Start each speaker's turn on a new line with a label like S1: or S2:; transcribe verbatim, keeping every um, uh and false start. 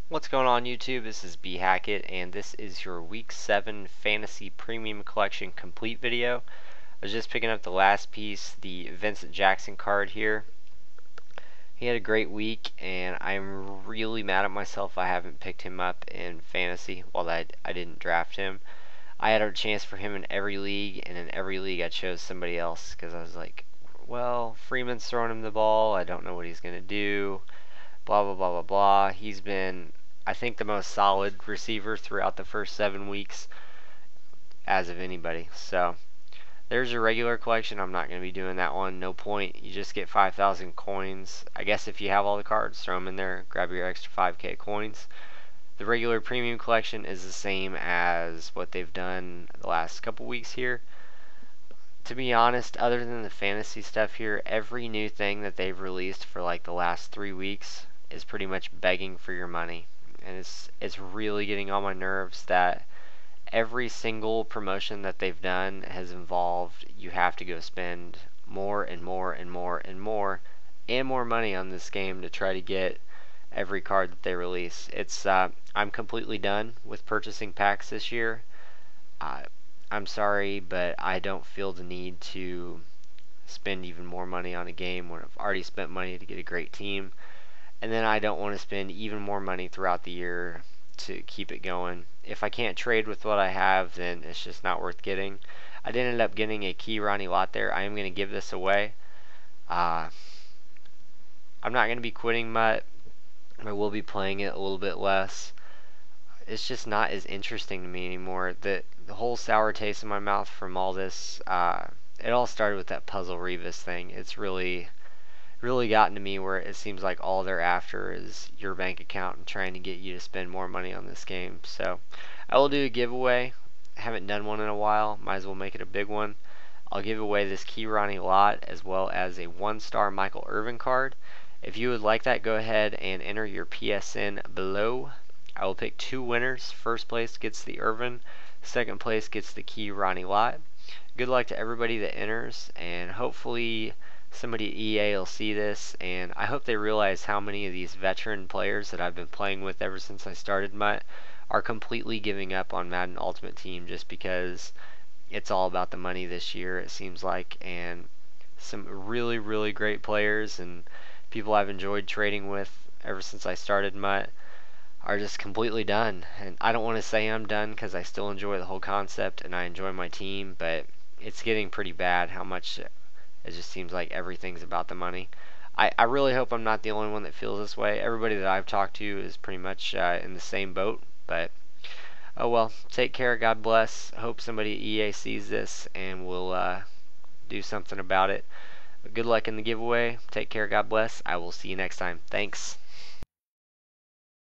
S1: What's going on YouTube? This is B Hackett and this is your week seven Fantasy Premium Collection complete video. I was just picking up the last piece, the Vincent Jackson card here. He had a great week and I'm really mad at myself I haven't picked him up in fantasy while I, I didn't draft him. I had a chance for him in every league, and in every league I chose somebody else because I was like, well, Freeman's throwing him the ball, I don't know what he's going to do, blah blah blah blah blah. He's been, I think, the most solid receiver throughout the first seven weeks as of anybody. So there's your regular collection. I'm not going to be doing that one. No point. You just get five thousand coins. I guess if you have all the cards, throw them in there. Grab your extra five K coins. The regular premium collection is the same as what they've done the last couple weeks here. To be honest, other than the fantasy stuff here, every new thing that they've released for like the last three weeks is pretty much begging for your money. And it's it's really getting on my nerves that every single promotion that they've done has involved you have to go spend more and more and more and more and more money on this game to try to get every card that they release. It's uh, I'm completely done with purchasing packs this year. Uh, I'm sorry, but I don't feel the need to spend even more money on a game when I've already spent money to get a great team. And then I don't want to spend even more money throughout the year to keep it going. If I can't trade with what I have, then it's just not worth getting. I did end up getting a key Ronnie Lott there. I am going to give this away. Uh, I'm not going to be quitting Mutt. I will be playing it a little bit less. It's just not as interesting to me anymore. The the whole sour taste in my mouth from all this, uh, it all started with that Puzzle Revis thing. It's really, really gotten to me where it seems like all they're after is your bank account and trying to get you to spend more money on this game. So I will do a giveaway. I haven't done one in a while. Might as well make it a big one. I'll give away this key Ronnie Lott as well as a one-star Michael Irvin card. If you would like that, go ahead and enter your P S N below. I will pick two winners. First place gets the Irvin. Second place gets the key Ronnie Lott. Good luck to everybody that enters, and hopefully somebody at E A will see this, and I hope they realize how many of these veteran players that I've been playing with ever since I started Mutt are completely giving up on Madden Ultimate Team just because it's all about the money this year, it seems like, and some really, really great players and people I've enjoyed trading with ever since I started Mutt are just completely done. And I don't want to say I'm done because I still enjoy the whole concept and I enjoy my team, but it's getting pretty bad how much it just seems like everything's about the money. I, I really hope I'm not the only one that feels this way. Everybody that I've talked to is pretty much uh, in the same boat, but oh well. Take care. God bless. Hope somebody at E A sees this and will uh, do something about it. Good luck in the giveaway. Take care. God bless. I will see you next time. Thanks.